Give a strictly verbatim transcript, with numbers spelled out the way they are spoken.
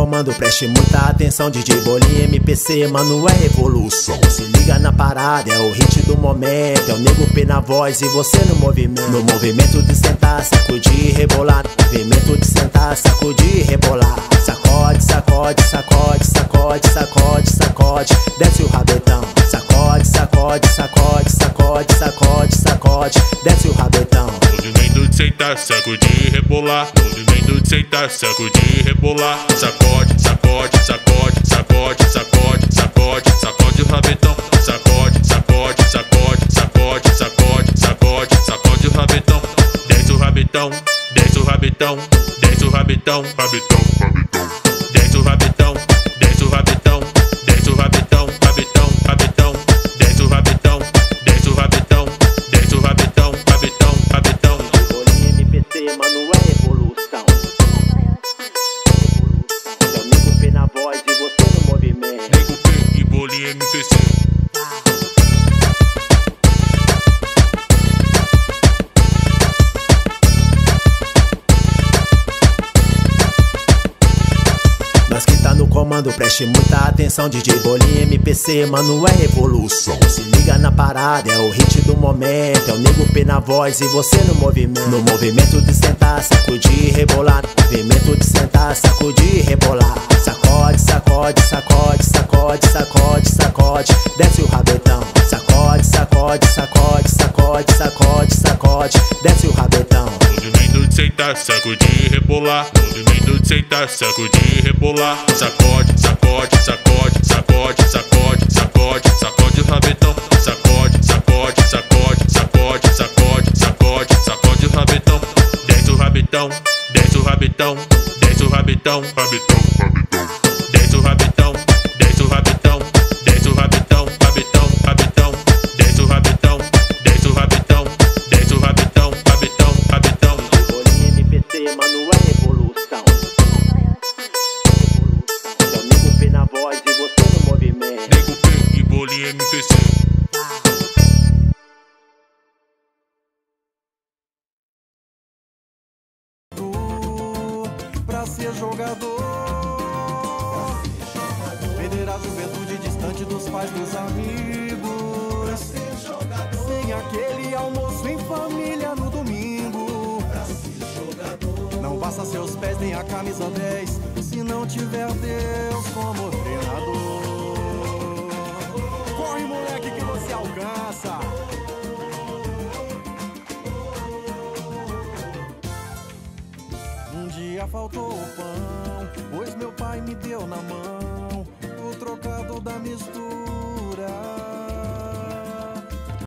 comando, preste muita atenção. D J Bolinha, M P C, mano, é revolução. Se liga na parada, é o hit do momento. É o Nego P na voz e você no movimento. No movimento de sentar, sacudir e rebolar. No movimento de sentar, sacudir e rebolar. Sacode, sacode, sacode, sacode, sacode, sacode, desce o rabetão. Sacode, sacode, sacode, sacode, sacode, sacode, desce o rabetão. Movimento de sentar, sacudir e rebolar. Movimento de sentar, sacudir e rebolar. Sacode, sacode, sacode, sacode, sacode, sacode, sacode o rabetão. Sacode, sacode, sacode, sacode, sacode, sacode, sacode o rabetão. Desce o rabetão, desce o rabetão, desce o rabetão, rabetão, rabetão. Desce o rabetão, desce o rabetão, desce o rabetão, rabetão, rabetão. Desce o rabetão, desce o rabetão, desce o rabetão, rabetão, rabetão. Bolinha, M P C, mano, é revolução. É o Nego P na voz e você no movimento. Nego P e Bolinha M P C. Nós que tá no comando, preste muita atenção. D J Bolinha, M P C, mano, é revolução. Se liga na parada, é o hit do momento. É o Nego P na voz e você no movimento. No movimento de sentar, sacudir e rebolar. No movimento de sentar, sacudir e rebolar. Sacode, sacode, sacode, sacode, sacode, sacode, desce o rabetão. Sacode, sacode, sacode, sacode, sacode, sacode, desce o rabetão. Movimento de sentar, sacudir e rebolar. Movimento de sentar, sacudir e rebolar. Sacode, sacode, sacode, sacode, sacode, sacode, sacode o rabetão. Sacode, sacode, sacode, sacode, sacode, sacode, sacode o rabetão. Desce o rabetão, desce o rabetão, desce o rabetão, rabetão, rabetão. Desce o rabetão, desce o rabetão, desce o rabetão, rabetão, rabetão. Desce o rabetão, desce o rabetão, desce o rabetão, rabetão, rabetão. Bolinha, M P C, mano, é revolução. É o Nego P na voz e você no movimento. Nego P e Bolinha M P C. Pra ser jogador, perder a juventude distante dos pais, dos amigos, sem aquele almoço em família no domingo. Não basta seus pés nem a camisa dez se não tiver Deus como treinador. Corre, moleque, que você alcança. Um dia faltou o pão, pois meu